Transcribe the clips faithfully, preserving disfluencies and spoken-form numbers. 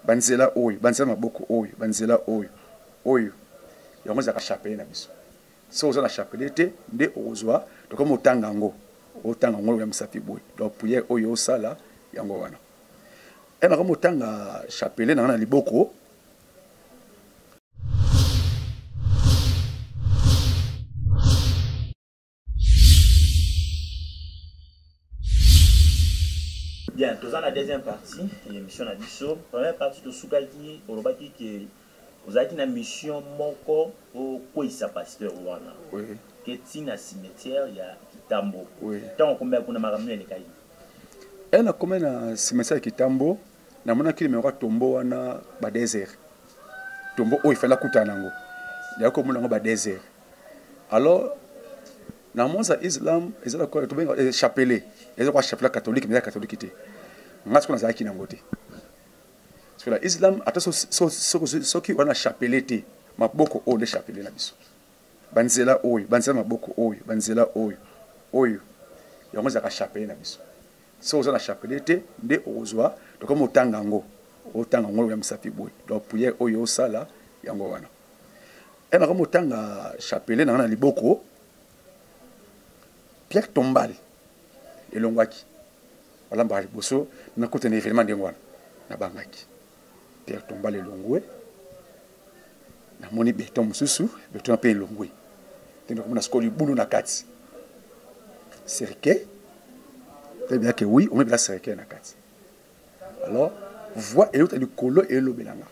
banzela oyo banzela maboko oyo banzela oyo oyo yango za ka chapelet na biso so oza na chapelet te nde ozwa to comme otanga ngo otanga ngo ya misapi boy donc prière oyo osala yango wana ena comme otanga chapelet na na liboko. Bien, tous dans la deuxième partie, l'émission a dit ça. Première partie de Soukaki, on va dire que vous avez une mission moko au Kouissa Pasteur Wana. Oui. Qui est une cimetière, il y a Kitambo. Oui. Tant qu'on met pour nous ramener les cailloux. Elle a comme un cimetière Kitambo, na mona kili me tombo wana ba désert. Tombo o il fait la kutanango. Il y a comme un ba désert. Alors na monza Islam, ils ont quoi tombe chapelet. Ils ont quoi chapelet catholique mais catholique té. Ngas ko na zaki na ngote. Parce que l'islam ata so so so qui wana chapelet té. Maboko o le chapelet na biso. Banzela oyo, banzela maboko oyo, banzela oyo. Oyo. Yango za ka chapelet na biso. So oza na chapelet te nde ozwa to comme otanga ngo. Otanga ngo ya misapi boy. Donc prière oyo sala yango wana. Ena comme otanga chapelet na na liboko. Pierre Tombal elongwaki wala mbali boso na kote na événement ndengwana na bangaki Pierre Tombal elongwe na moni beton mususu beton pe elongwe tendo comme na skoli bulu na kati cercueil très bien que oui on met la cercueil na kati alors voix et l'autre du colo et le belanga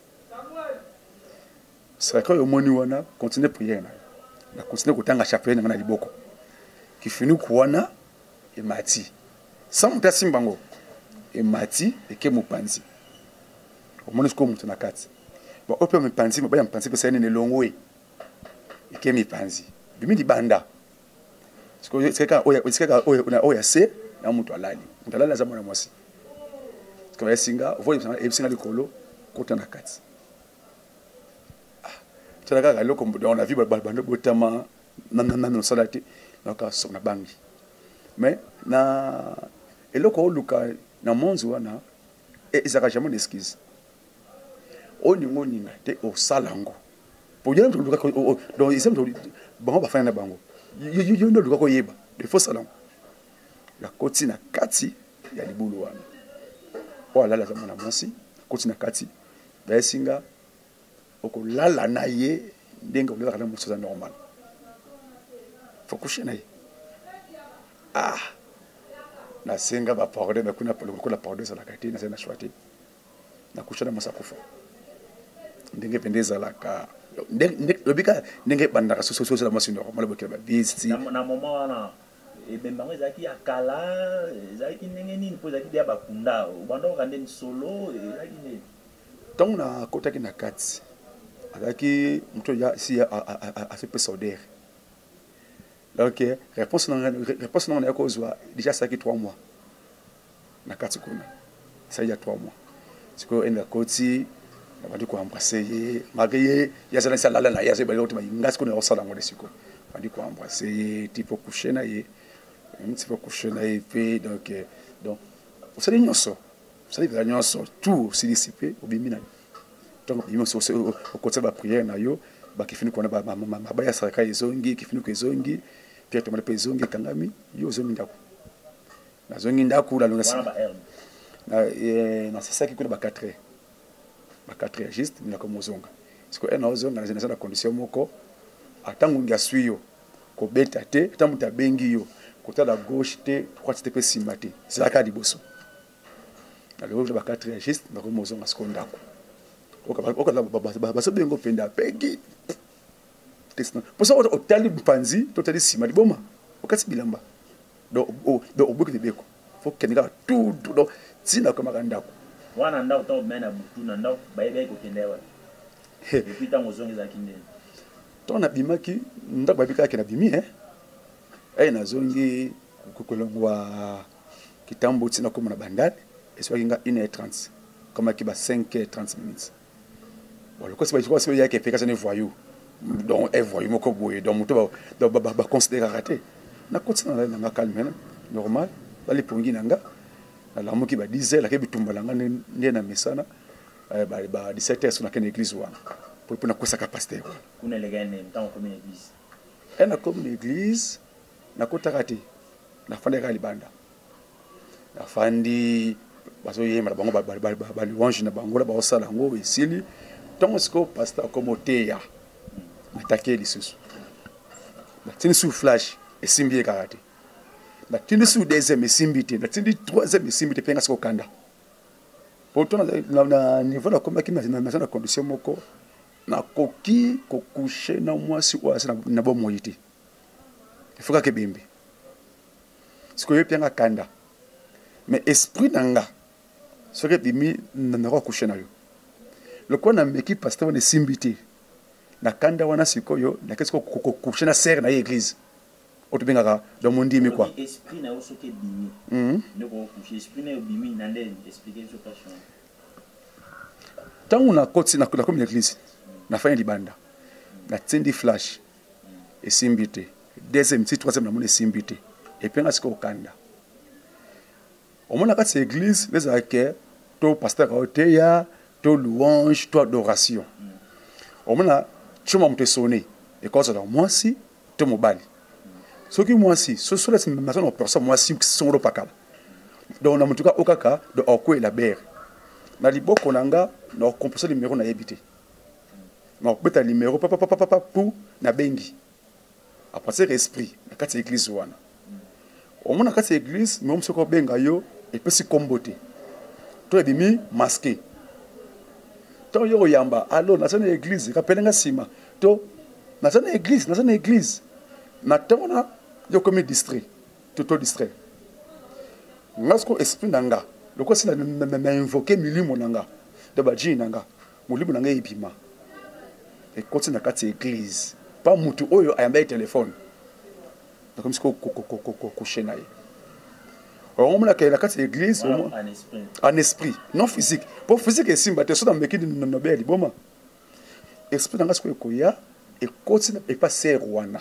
cercueil au moni wana continuer prière na na continuer kotanga chapelet na liboko qui finit kuana et mati sans monter simbango et mati et ke mupanzi au moins ko mutu na kati bon ope me panzi ba ya mpanzi pesa ne longwe et ke mi panzi bimi di banda parce que c'est ka oya c'est ka oya na oya se na mutu alali mutu alali za mwana mwasi parce que ya singa voye e singa likolo kota na kati ah tala ka loko on a vu bando botama nanana no salati donc na bangi mais na eloko oluka na monzi wana ezaka jamais d'excuse oningo ninga te o salango pour dire luka donc ils aiment bango ba fana na bango yo ndo luka ko yeba de faux salango la koti na kati ya libulu wana wala la zamana mwasi koti na kati ba singa oko lala na ye ndenga ulaka na musoza normal faut coucher naï ah na senga ba parole mais kuna polo la parole ça la kati na na chwati na coucher na masakufa ndenge pendeza la ka ndenge lobika ndenge banda ka soso soso la masi ndo mala bokela ba visiti na moment wana e bembango ezaki akala ezaki ndenge nini po ezaki dia bakunda bando ka ndeni solo ezaki nini tant na kotaki na kati azaki mto ya si a a a fait pesodère. Donc, réponse réponse non est cause déjà ça qui trois mois. Na katikuna. Ça il y a trois mois. C'est que en la côté, on va dire quoi embrasser, marier, il y a ça ça là là, il y a ça l'autre mais ngas qu'on est au salon de siko. On dit quoi embrasser, type coucher na yé. Un petit peu coucher na yé puis donc donc vous savez nous ça. Vous savez nous ça tout c'est dissipé au bimina. Donc il me so au côté de la prière na yo. Ba kifini kwa ba mabaya saraka ezongi kifini kwa ezongi pia tomale pe ezongi kangami yo zongi ndako na zongi ndako la longa na na c'est ça qui kuna ba quatre heures ba quatre heures juste na comme ozonga parce que ena ozonga na zina condition moko atangu ngia suyo ko beta te tamu ta bengi yo kota la gauche te droite te pe simate c'est la ka diboso na le ba quatre heures juste na comme ozonga skondako okala baba sabengo penda pegi tesna posa o tali mpanzi to tali sima liboma okati bilamba do do obuki beko faut kenga tout do tina kama kandako wana ndao to mena butu na ndao baebe ko kendewa depuis tant ozongi za kinde to na bimaki ndako babika ke na bimi eh eh na zongi kukolongwa kitambo tina koma na bandane eswakinga une heure trente comme ki ba cinq heures trente minutes. Bon, le quoi c'est pas c'est yake peka ça ne voyou. Donc elle voyou moko boye donc muto ba ba ba considérer raté. Na continue na na calme normal, ba le pongi nanga. Na la moki ba dix heures la ke bitumba langa ne na mesana. euh, bah, bah, dix-sept heures sur une église pour pour na sa capacité kuna les gars n'aiment tant comme une église et na comme une église na kotakati na fandeka libanda na fandi bazo yema bango ba ba ba louange na bango la ba osala ngo esili tant ce que pasteur comme oteya attaquer les sous na tini sous flash et simbi karate na tini sous deuxième simbité na tini troisième simbité penga siko kanda pourtant na na niveau na comme qui na na condition moko na koki kokushe na mwasi wa na na bo moyiti il faut que bimbi ce que penga kanda mais esprit nanga ce que bimi na ko kushe na yo le quoi na meki pasteur ne simbité na kanda wana sikoyo na kesko kokushe na serre na église otubengaka dans mon dimi quoi esprit na oso ke bimi mhm ne ko kushe esprit na bimi na ndé expliquer sur passion tant on a côté na comme l'église na fin di banda na tindi flash et simbité deuxième si troisième na mon simbité et puis na siko kanda au moins na kati église les acquets to pasteur oteya to louange to adoration au moins na chuma mte sonné et cause dans moi si to mobali ce qui moi si ce sont les maisons personne moi si sont au pakala donc na mutuka okaka de okwe la ber na liboko nanga na composer numéro na yebité na beta numéro papa papa papa pour na bengi à partir esprit na kati église wana au moins na kati église même ce ko benga yo et peut se comboter to ebimi masqué to yo yamba allo na sana église kapelenga sima to na sana église na sana église na tona yo comme distrait tout tout distrait ngasko esprit nanga loko sina na invoquer milimo nanga de baji nanga mulimo nanga ebima et continue na kati église pas mutu oyo ayamba téléphone donc comme ce ko ko ko ko chenaye on m'a la carte église en esprit en esprit non physique pour physique et simba te so dans meki no nobeli boma esprit nanga sko ekoya et continue et pas ser wana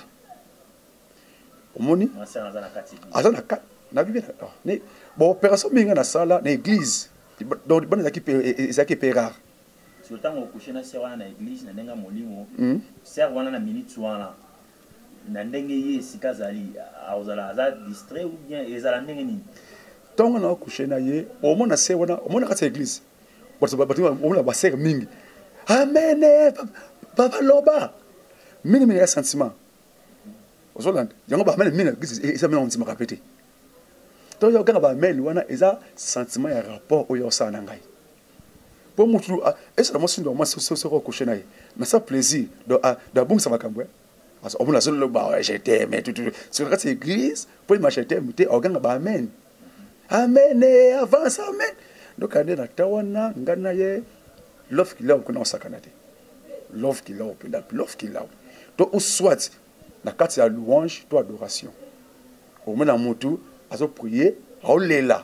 omoni azana ka na bibi na bon opération minga na sala na église donc bon ezaki ezaki pérard sur temps au coucher na ser wana na église na ndenga molimo ser wana na minute wana na ndenge ye sikazali auzala za distrait ou bien ezala ndenge ni tonga na coucher na ye au moins na ser wana au moins na kati église parce que batu on la baser mingi amen papa loba mini mini sentiment Aujourd'hui, il y a un peu de mine, et ça me l'a dit, répété. Donc, il y a un peu de mine, il y a un sentiment, un rapport au yosa nangai. Pour moi, et c'est la motion de moi, c'est ce que je fais. Mais ça plaisir, de de bon ça va camber. Parce qu'on a seul le bah, j'étais, mais tout tout. Sur la église, pour m'acheter, mais au gang bah amen, amen, et avance amen. Donc, on est dans Tawana, nganaye, l'offre qu'il a au connaissance canadé, l'offre qu'il a au pédale, l'offre qu'il a. Donc, ou soit na kati ya louange to adoration au moins na mutu azo prier au lela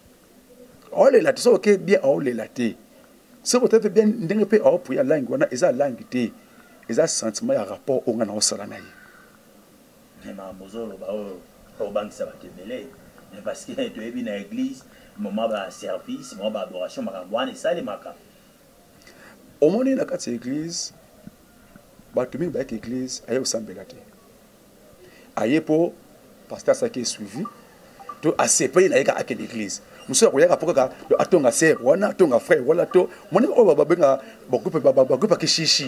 au lela to so ke bien au lela te so peut-être bien ndenge pe au prier langue wana eza langue te eza sentiment ya rapport au ngana osala na ye ma mozolo ba o bangisa ba kebele parce que tu es bien à l'église moment ba service moment ba adoration makamwana ça les maka au moins na kati ya église ba tumi ba église ayo sambela te aye po pasteur ça qui est suivi to assez pe na yeka akene église muso ko yaka poka do atonga ser wana atonga frère wala to moni o baba benga bokupe baba bokupe kishishi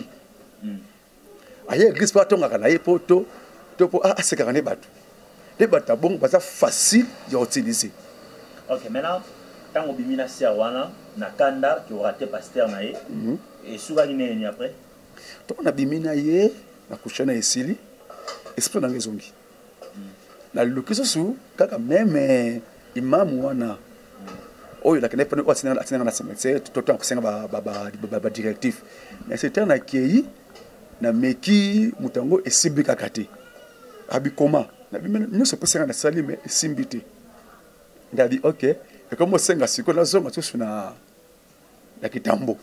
aye église pa atonga kana ye po to to po a sekana ne batu de bata bon ba ça facile à utiliser. OK, maintenant tant obimina ser wana na kanda tu raté pasteur na ye et souvent ni après to na bimina ye na kushana esili esprit na ngezongi na lokiso su kaka même imam wana oyo la kenepa o atina atina na semetse to to kusenga ba ba ba directif mais c'est un accueil na meki mutango esimbi kakate abi koma na bi nous se peut na sali mais esimbité ndabi OK et comme on senga siko na zonga to suna na kitambo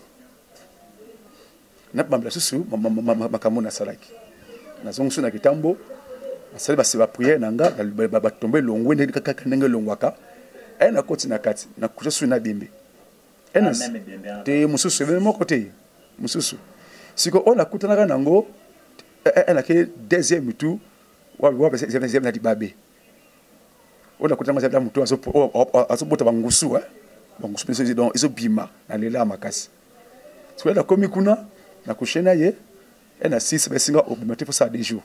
na bambla susu makamona salaki na zonga suna kitambo asali basi ba prière nanga ba tomber longwe ndenge kaka ndenge longwaka ai na koti na kati na kuja suna bimbe te mosusu ebele moko te mosusu siko oyo nakutanaka nango enake deuxième tour wapesana dibabe oyo nakutanaka za motu azobota bangusu bangusu mpe ezobima na lela ya makasi sikoyo nakomi kuna nakushena ye ena six besinga obima te fo saa deux jours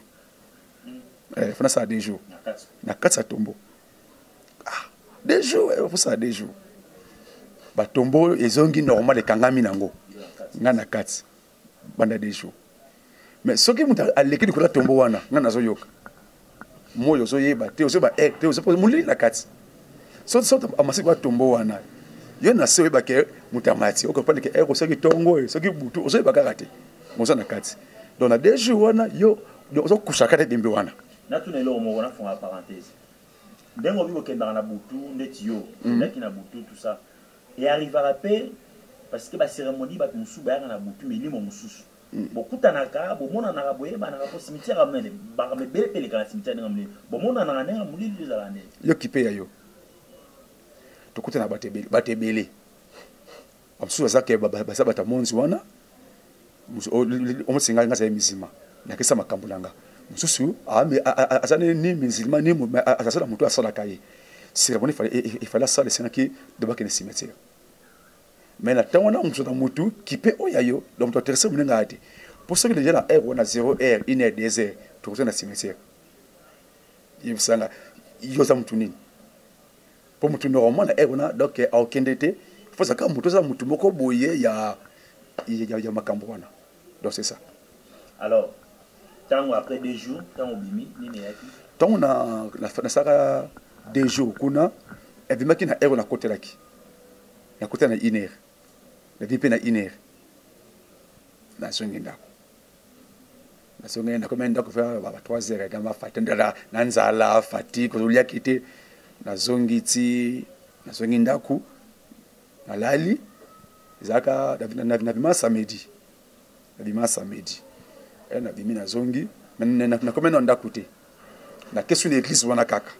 fona saa deux jours na kati ya tombo deux jours fo saa deux jours batombo ezongi normal ekangami nango nga na kati banda deux jours mais soki mutu aleki likolo tombo wana nga nazoyoka moyo ozoyeba te ozoyeba air te ozopoza molili na kati so so amasi kwa tombo wana yo na se oyeba ke mutu amati okopane ke air soki tongo soki butu ozoyeba kaka te moza na kati donc na deux jours wana yo ozokusha kati bembe wana natunelo omo na fonga parenthèse ndengo biko kendanga na butu ndeti yo ndaki na butu tout ça et arrivera pe parce que ba cérémonie ba musu ba na butu milimo mususu bokutanaka bomonanaka boyebanaka po cimetière amene bakame bele pele kana cimetière nga muli bomonanaka nenga muli lizala ne yo kipe ya yo tokutana batebele batebele amsu azake basa bata monzi wana omusinga nga za mizima nakisa makambulanga mususu ame azane ni mizima ni azasala mutu asala kaye cérémonie il fallait ça le senaki de bakene cimetière mais na tango na mutu mutu kipe oyayo donc to terse munenga ati pour ceux qui déjà la air on a zéro heure une heure deux heures to na cimetière yibsanga yoza mutu nini pour mutu normalement na air on a donc a okendete faut ça comme mutu za mutu moko boye ya ya ya makambo wana donc c'est ça alors tango après deux jours tango bimi nini yaki tango na na saka deux jours kuna ebimaki na air on a kotelaki na kota na une heure na vipi na une heure na songi ndako na songi ndako mais ndako fa ba trois heures kama fatendela na nzala fatigue olia kite na zongi ti na songi ndako na lali zaka na na bima samedi na bima samedi et na bima na zongi na na comme na ndako te na question l'église wana kaka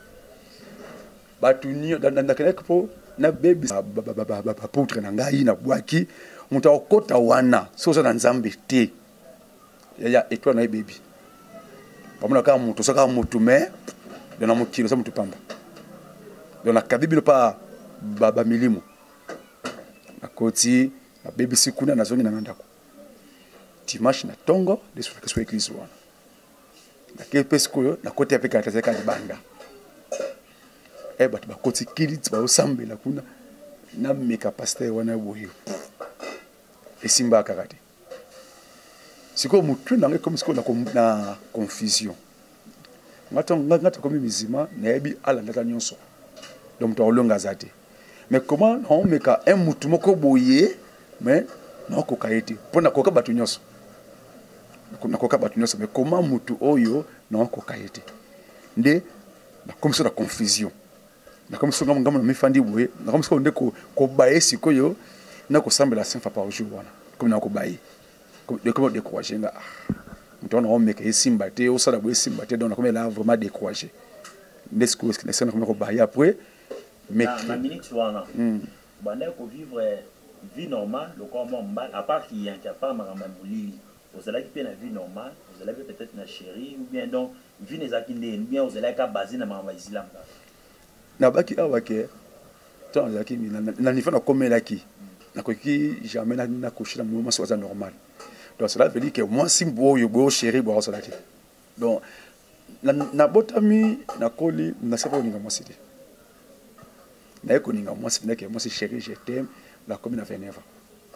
batuni na na kenepo na baby ba poutre na ngai na bwaki muta okota wana soza na nzambe te ya ya etwa na baby pamona kama mutu saka mutu me dona mukilo sa mutu pamba dona kabibi pa baba milimo na koti na baby sikuna na zongi na ndako dimanche na tongo deso ka so église wana na kepesko na koti apeka tazeka banda eh bat ba koti kilit ba osambela kuna na meka pasteur wana boyo esimba kakate siko mutu na nge comme siko na na confusion ngato ngata comme mizima na yebi ala ndata nyonso donc to olonga zate mais comment on meka un mutu moko boye mais na ko kaete pona koka batu nyonso na koka batu nyonso mais comment mutu oyo na ko kaete nde na comme ça la confusion na comme ça ngam ngam mi fandi boye na comme ça on de ko ko baye sikoyo na ko sambela cinq fois par jour wana comme na ko baye de comment décourager nga mutu na on meka esimba te o sala boye simba te donc na comme là vraiment décourager nesco est ce que na ko baye après mais na minute wana banda ko vivre vie normale le corps normal à part qu'il y a un capable maramba molili vous allez qui na vie normale vous allez peut-être na chérie ou bien donc vie les akinde ou bien vous allez ka basé na maramba islam na baki awake tant zaki na niveau na komelaki na koki jamais na na coucher na moment soit normal donc cela veut dire que moi si bo yo bo chérie bo ça laki donc na na botami na koli na sapa ninga moi cité na ko ninga moi c'est que moi c'est chérie je t'aime la commune à vingt-neuf ans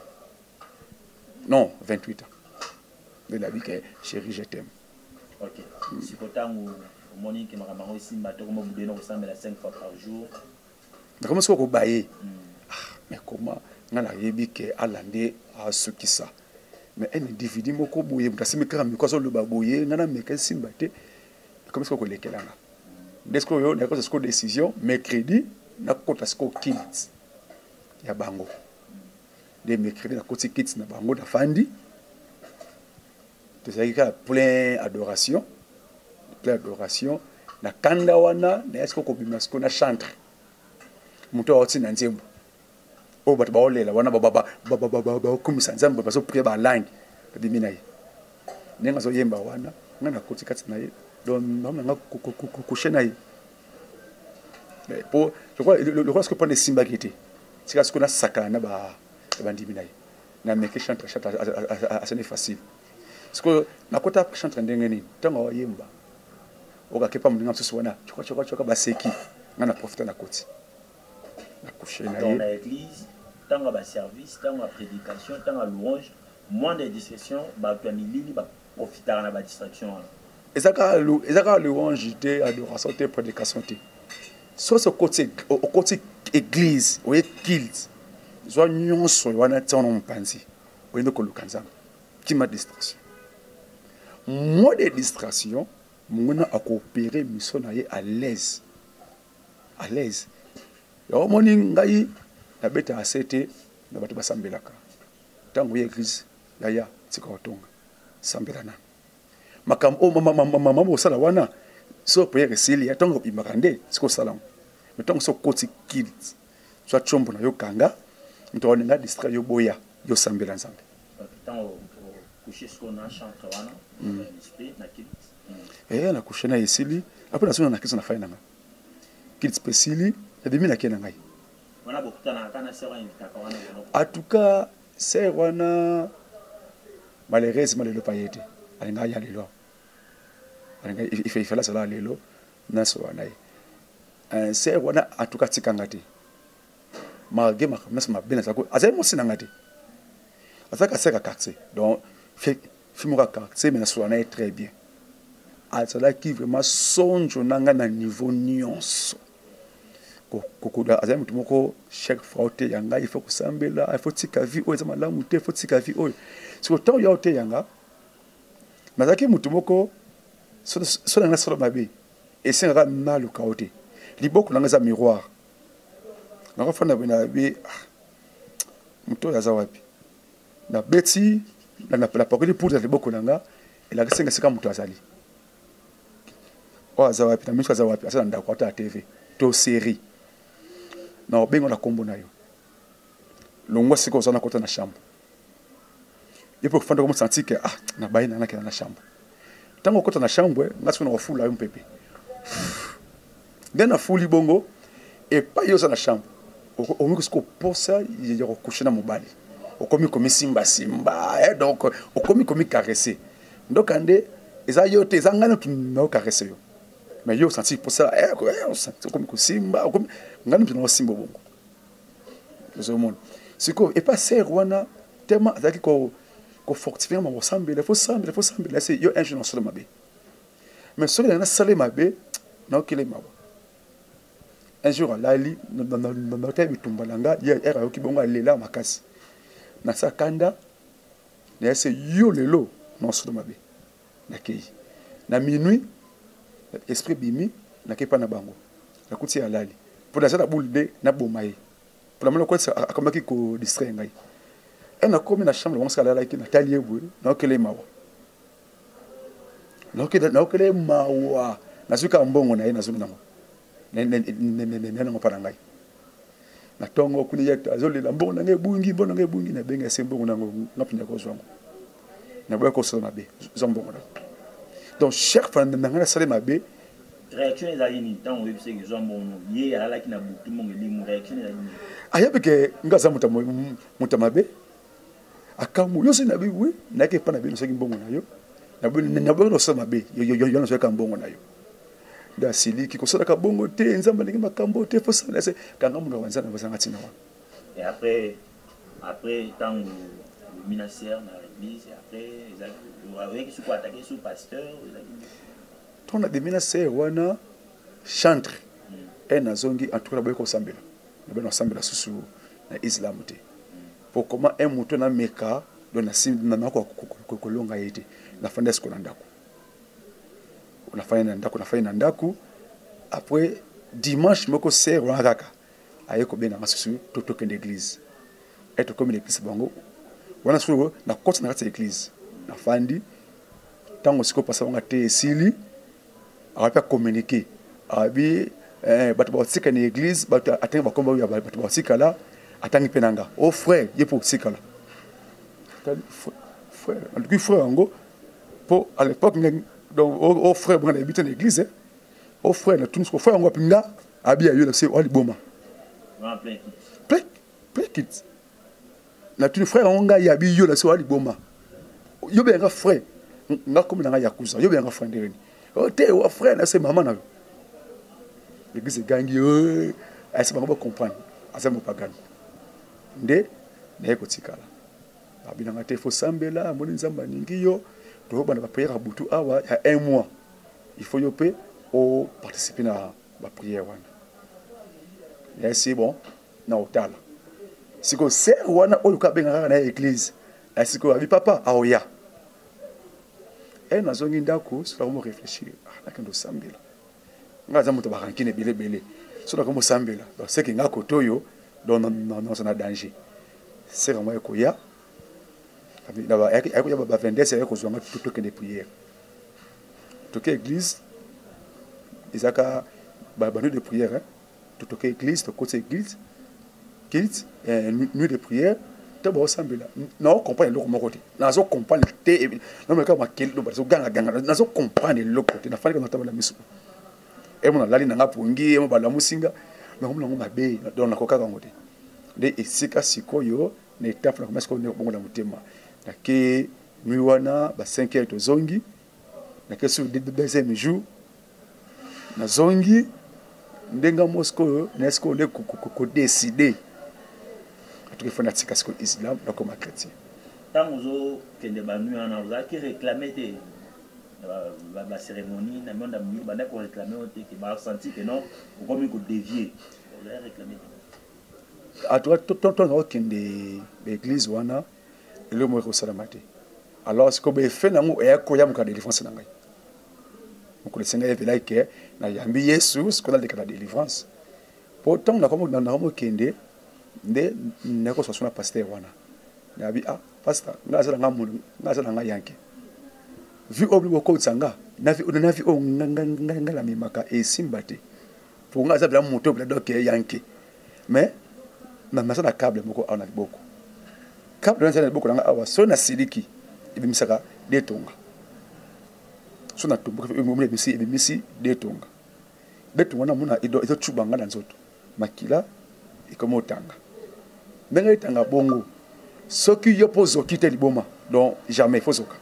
non vingt-huit ans de la vie que chérie je t'aime ok si potango Monique Maramango ici matin comme vous donnez ensemble la cinq fois par jour mais comment ça ko baye mais comment ngala yebi ke alande a ce qui ça mais un individu moko boye mtasimi kaka mikoso lo baboye ngana meka simba te comment ça ko lekelanga desko yo na ko ce décision mercredi na kota ce kids ya bango de mercredi na kota kids na bango da fandi to ça ka plein adoration plein adoration na kanda wana na est-ce que ko bimasko na chantre muto oti na nzembo o bato baolela wana bakomisa nzambe bazoprie balangue babimi na ye ndenge azoyemba wana nga nakoti kati na ye donc nanga kushe na ye po je crois le roi ce que prendre simbaki te tika ce qu'on a sakana ba bandimi na ye na meke chantre chantre assez facile parce que nakota chantre ndenge nini ntango oyemba okakepa mlinga msusu wana choka choka choka baseki nga na profiter na koti na coucher na dans l'église tant à service tant à prédication tant à louange moins de discrétion ba tuanilili ba profiter na ba distraction ezaka ezaka louange te adoration te prédication te so ce côté au côté église ou guild zo nyonso wana tsono mpanzi oyendo koluka nzambe kima distraction moins de distraction mona a coopérer mission na ye à l'aise à l'aise yo moni ngai na beta asete na bato basambelaka tango ye église ya ya tika otonga sambelana makam o mama mama mama osala wana so prière sili ya tango bimakande siko salam mais tango so koti kids so chombo na yo kanga mtoni na distract yo boya yo sambela nzambe tango coucher ce na chantre wana esprit na kids eh na coucher na esili après na so na kids na faina nga kids pesili na demi na kena ngai wana bokutana kana sera invitaka wana en tout cas c'est wana malheureusement le payete alinga ya lelo alinga il fait il fait la sala lelo na so wana un c'est wana en tout cas tikanga te malgré ma na ma bena sako azai mo sinanga te azaka seka quartier donc fait fimura quartier mais na so wana très bien azala qui vraiment sonjo nanga na niveau nyonso kokoda azai mutu moko chaque fois te yanga il faut kusambela il faut tika vie o ezama lamu te il faut tika vie o so temps ya te yanga nazaki mutu moko so so na solo mabe et c'est nga na le kaote liboko nanga za miroir na fona bina bi mutu ya za wapi na beti na na la pakoli pour liboko nanga et la senga sika mutu azali o za wapi na miso za wapi asa ndako ta T V to série na bengo na kombo na yo longwa siko zana kota na chambre yepo kufanda comme sentir que ah na baina na kena na chambre tango kota na chambre ngasi na wafula yo mpepe ndena fuli bongo et pas yo na chambre o miko siko posa ya coucher na mobali o komi komi simba simba eh donc o komi komi caresser donc ande eza yo te eza ngana tu na caresser yo mais yo senti pour ça eh on sent comme que simba comme ngana tu na simba bongo le monde c'est quoi et pas c'est rwana tellement azaki ko ko fortifier ma ensemble il faut semble il faut semble c'est yo un jeune sur mabe mais sur la salle mabe na kile mawa un jour lali na na na tabi tumbalanga ya era yo kibonga lela makasi na sakanda na c'est yo lelo na sur mabe na kei na minuit esprit bimi na kepa na bango na kuti ya lali pour la ça boule de na bomaye pour la mona ko ça akamaki ko distraire ngai ena komi na chambre on sala la ki na talier bwe na kele mawa na kele na kele mawa na zuka mbongo na ye na zuna ngo ne ne ne ne na ngo para ngai na tongo kuni yekta azoli la mbongo na ngai bungi mbongo ngai bungi na benga sembongo na ngo ngapinya ko zwango na bwa ko sala mabe zombongo na donc chaque fois na ngana sala mabe réaction ezali ni tant on veut c'est que zombongo ye ala ki na butu mongo limu réaction ezali ni ayabeke ngaza muta muta mabe akamu yo se na bi oui na ke pa na bi no se mbongo na yo na bi na bo no se mabe yo yo yo no se ka mbongo na yo da sili ki ko sala ka bongo te nzamba ndenge makambo te fo sala se kanga munga wanza na basanga tina wa et après après tant le ministère na l'église et après ezali avec sous attaquer sous pasteur ezali tona de ministère wana chantre et na zongi en tout cas ba ko sambela na ba no sambela susu na islam te pour comment un mouton na meka don na sim na ko ko longa yete na fanda sko na ndako na fanya na ndako na fanya na ndako après dimanche moko ser wa kaka aye ko bena masusu toto kende église et to comme l'église bango wana suru na côté na kati église na fandi tango siko passa nga te sili a communiquer abi eh bato ba sika na église bato atteindre ba komba ya bato ba sika la atangi penanga au frère ye pour sikala frère en tout frère ngo pour à l'époque donc au frère bon habité l'église au frère na tout frère ngo pinga abia yo c'est oli boma plein plein kit na tout frère ngo ya bi yo c'est oli boma yo benga frère nga comme na yakuza yo benga frère ndereni o te o frère na c'est maman na l'église gangi euh est-ce qu'on va comprendre asa mo pagani nde na ko tikala abinanga te fo sambela moni nzamba ningi yo to bana ba prière butu awa ya un mois il faut yo pe o participer na ba prière wana et c'est bon na otala siko ser wana o ka benga na église est-ce que abi papa aoya et na zongi ndako so ko réfléchir na kendo sambela ngaza moto ba rankine bele bele so na ko sambela c'est que ngako toyo dans dans un danger c'est vraiment ekoya d'abord ekoya ba vingt c'est ko zonga tout que des prières tout que église isaka ba nuit de prière hein tout que église tout côté église kids nuit de prière to ba sambela na comprendre le côté na zo comprendre te na me ka ma kel do ba zo ganga ganga na zo comprendre le côté na fali ka nota la misu e mona lali na ngapungi e mo ba la musinga na ngomla ngoma be donc na koka ngote de esika sikoyo na étape na commence ko ne bongo na mutema na ke nuiwana ba cinq heures to zongi na ke sur deuxième jour na zongi ndenga Moscow na esko le ko décider tout que fanatique parce que islam donc comme chrétien tant ozo kende ba nuiwana oza ki réclamer te la la cérémonie na monde ami ba na ko réclamer on te que ba senti que non comme ko dévier on a réclamer à toi tout tout tout kende l'église wana le mo ko salamate alors ce que be fait na ngo e ko ya mo ka délivrance na ngai mo ko le seigneur est là que na yambi Yesu ce qu'on a de la délivrance pourtant na comme na mo kende nde na ko so na pasteur wana na bi ah pasteur ngaza nga mo ngaza nga yanke vu obligo ko tsanga na vi na vi o nganga la mimaka e simbate pour ngaza bla moto bla donc yanke mais na masa na câble moko ana boko câble na boko nga awa so na siliki ibimisaka detonga so na tumbu mo ebisi ebimisi detonga detonga na mona ido izo chubanga na nzoto makila ikomo tanga benga tanga bongo soki yo pozo kite liboma donc jamais fozoka